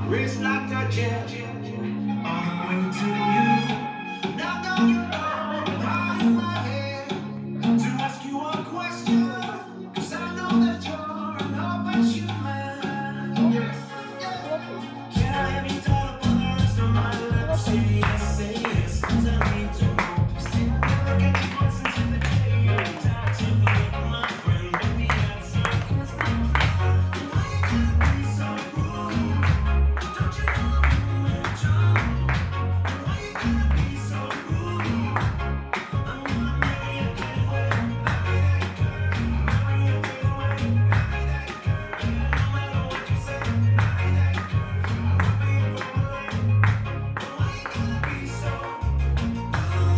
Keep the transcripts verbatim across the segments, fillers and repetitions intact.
Wrist like a jet, on the way to you. Knocked on your door, high in my head, to ask you a question. Cause I know that you're an open man. Yes, yeah. Can I have you talk for the rest of my life? Say yes, say yes, cause I need to know. Say I never get you listen to the day you're tired to forget my friend. Baby, that's a question. Why you gotta be so rude? Don't you know I'm in trouble? Why you gotta be so rude? I'm gonna marry you anyway. Marry that girl. Marry you anyway. Marry that girl. No matter what you say. Marry that girl. I'll be your family. But why you gotta be so rude?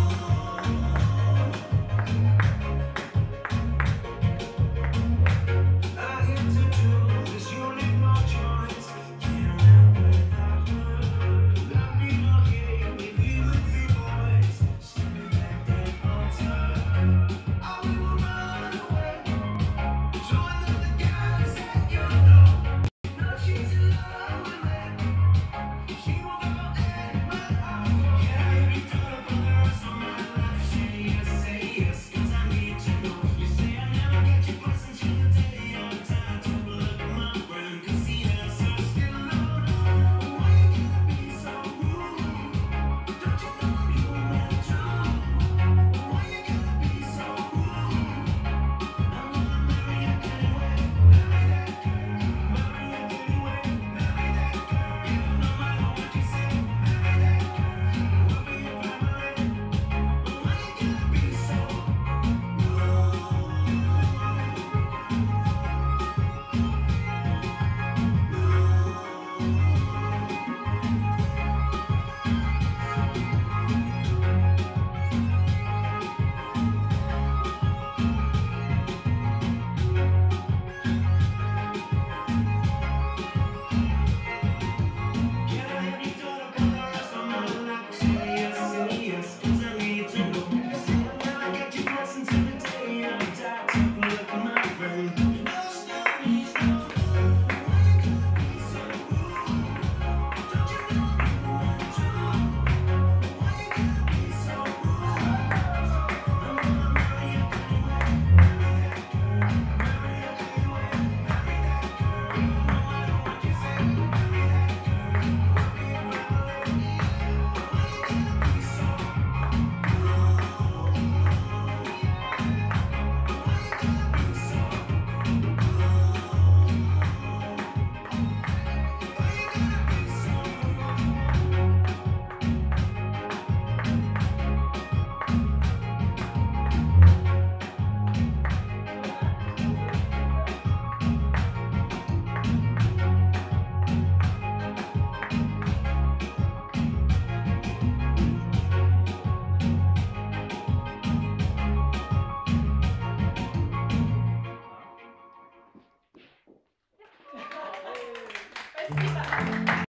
I hate to do this, you leave no choice. Can't live without her. Let me know here, maybe with the boys. Send me back that altar. I will run away. Join the guys that you know. You know she's in love with me. She won't go anywhere. Can I be told for the rest of my life? Say yes, say yes, cause I need to know. You say I never get your blessings till the day I'm tired to look at my friend. Cause the answer's still no, no. Why you gotta be so rude? Don't you know I'm human too? Why you gotta be so rude? I'm gonna marry you anyway. Marry that girl. Marry you anyway. Marry that girl. No matter what you say. Marry that girl. We'll be your family. But why you gotta be so rude? Can I have you daughter for the rest of my life? Say yes, say yes, cause I need to know. You say I never get your blessings till the day I'm tired to look at my friend. No, stop me, stop. Why you gotta be so rude? Don't you know I'm human too? Why you gotta be so rude? I'm gonna marry you anyway. Marry that girl. Marry you anyway. Marry that girl. No matter what you say. Marry that girl. We'll be your family. But why you gotta be so rude? Why you gotta be so rude? Why you gotta be so Спасибо.